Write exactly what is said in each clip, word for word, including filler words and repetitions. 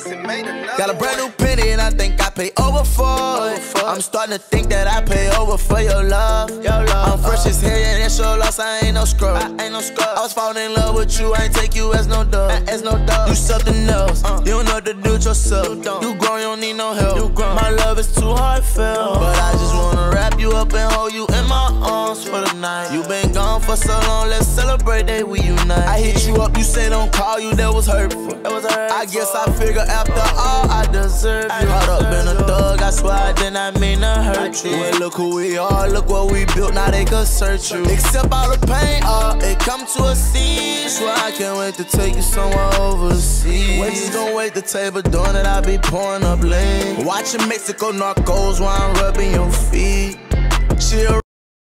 Got a brand new penny and I think I pay over for it. I'm starting to think that I pay over for your love. I'm fresh as hell and it's your loss, I ain't no scrub. I ain't no scrub. I was falling in love with you, I ain't take you as no dog. As no dog. You something else. You don't know what to do with yourself. You grown, you don't need no help. My love is too heartfelt, but I just wanna wrap you up and hold you in my arms for the night. You been gone for so long, let's celebrate that we unite. I hit you up, you say don't call you, that was hurtful. That was hurtful. I guess I figure after all I deserve you. Caught up in a thug, I swear I did not mean to hurt you. Well, look who we are, look what we built, now they could search you. Except all the pain, all it come to a scene. Swear I can't wait to take you somewhere over the sea. Wait, just gon' wait the table, doing it, I be pouring up lean. Watching Mexico Narcos while I'm rubbing your feet. She a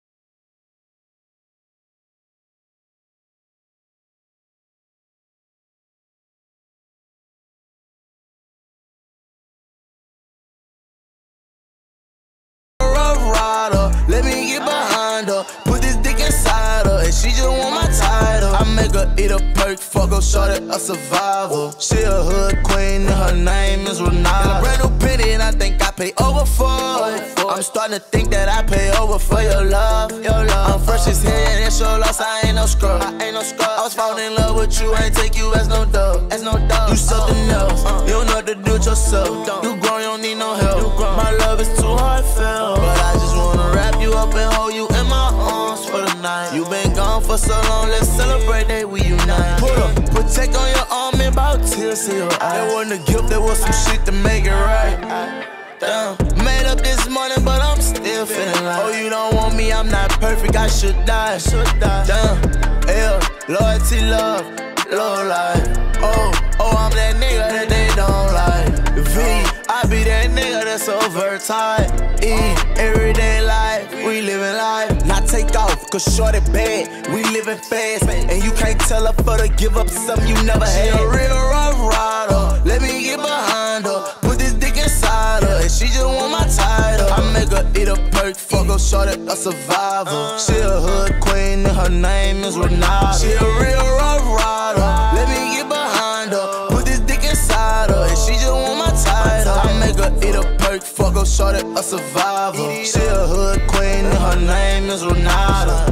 let me get behind her, put this dick inside her, and she just want my title. I make her eat a perk, fuck her, shorty a survivor. She a hood queen and her name is Renata. Got a brand new penny and I think I pay over for it. I'm starting to think that I pay over for your love. I'm fresh as hell and it's your loss, I ain't no scrub. I ain't no scrub. I was falling in love with you, I ain't take you as no dog. As no dog. You something else. You don't know what to do with yourself. You grown, you don't need no help. My love is too heartfelt, but I just wanna wrap you up and hold you in my arms for the night. You been gone for so long, let's celebrate that we unite. Put up, put tech on your arm and bout tears to your eyes. That wasn't a gift, that was some shit to make it right. Damn, made up this morning, but I'm still feeling like, oh, you don't want me, I'm not perfect, I should die. Damn, L, loyalty, love, low life. Oh, oh, I'm that nigga that they don't like. V, I be that nigga that's so versatile. E, everyday life, we living life. Not take off, cause shorty bad, we living fast. And you can't tell her for to give up something you never had. She a real rough rider, let me get behind her. Put this dick inside her, and she just want my title. I make her eat a perk, fuck her, shorty a survivor. She a hood queen and her name is Renata. She a real rough rider, let me get behind her. Put this dick inside her, and she just want my title. I make her eat a perk, fuck her, shorty a survivor. She a hood queen and her name is Renata.